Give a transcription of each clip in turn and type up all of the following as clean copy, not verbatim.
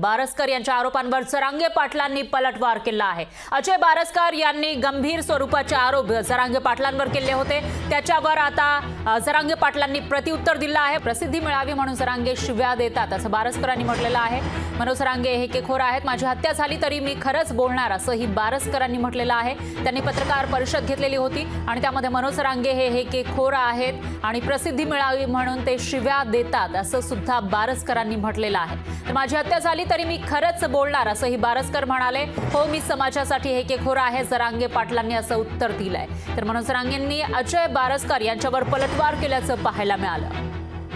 बारस्कर यांच्या आरोपांवर जरांगे पाटलांनी पलटवार केला आहे। अजय बारस्कर यांनी गंभीर स्वरूपाचे आरोप जरांगे पाटलांवर केले होते। त्याच्यावर आता जरांगे पाटलांनी प्रत्युत्तर दिलं आहे। प्रसिद्धी मिळावी म्हणून जरांगे शिव्या देतात असं बारस्करांनी म्हटलेलं आहे। मनोज जरांगे हेकेखोर आहेत, माझी हत्या झाली तरी मी खरंच बोलणार असंही बारस्करांनी म्हटलेलं आहे। त्यांनी पत्रकार परिषद घेतलेली होती आणि त्यामध्ये मनोज जरांगे हे हेकेखोर आहेत आणि प्रसिद्धी मिळावी म्हणून ते शिव्या देतात असं सुद्धा बारस्करांनी म्हटलेलं आहे। तर माझी हत्या झाली तरी मी खरंच बोलणार असंही बारस्कर म्हणाले। हो, मी समाजासाठी हेकेखोर आहे, जरांगे पाटलांनी असं उत्तर दिलंय। तर मनोज जरांगेंनी अजय बारस्कर यांच्यावर पलटवार केल्याचं पाहायला मिळालं।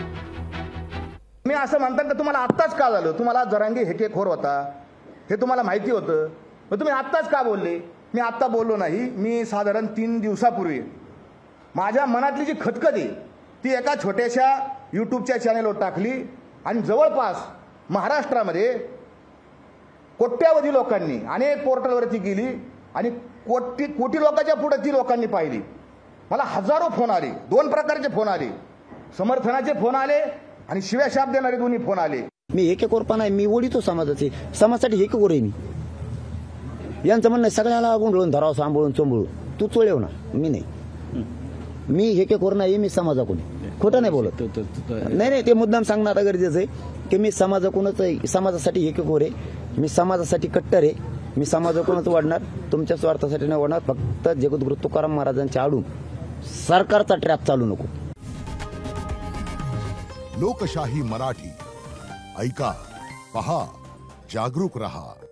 मी असं म्हणतात की तुम्हाला आत्ताच का झालं? तुम्हाला जरांगे हेकेखोर होता हे तुम्हाला माहिती होतं, मग तुम्ही आत्ताच का बोलले? मी आत्ता बोललो नाही, मी साधारण 3 दिवसापूर्वी माझ्या मनातली जी खतखत आहे ती एका छोट्याशा यूट्यूबच्या चॅनलवर टाकली आणि जवळपास महाराष्ट्रामध्ये कोट्यावधी लोकांनी अनेक पोर्टलवरती गेली आणि कोटी लोकांच्या पुढे ती लोकांनी पाहिली। मला हजारो फोन आले, 2 प्रकारचे फोन आले, समर्थनाचे फोन आले आणि शिव्या शाप देणारे दोन्ही फोन आले। मी हेकेखोरपणा आहे, मी ओढितो समाजाचे, समाजासाठी हेकेखोर आहे मी। यांचं म्हणणं सगळ्याला गुंडळून धराव, सांभाळून चोंबळून, तू चोळेव ना, मी नाही। मी हेकेखोर नाही, मी समाजाकडून खोटं नाही बोलत। नाही, ते मुद्दाम सांगणं आता गरजेचं आहे की मी समाजाकडूनच आहे, समाजासाठी हेकेखोर आहे, मी समाजासाठी कट्टर आहे, मी समाजाकडूनच वाढणार, तुमच्या स्वार्थासाठी नाही वाढणार। फक्त जगद्गुरु तुकाराम महाराजांच्या आडून सरकारचा ट्रॅप चालू नको। लोकशाही मराठी ऐका, पहा, जागरूक रहा।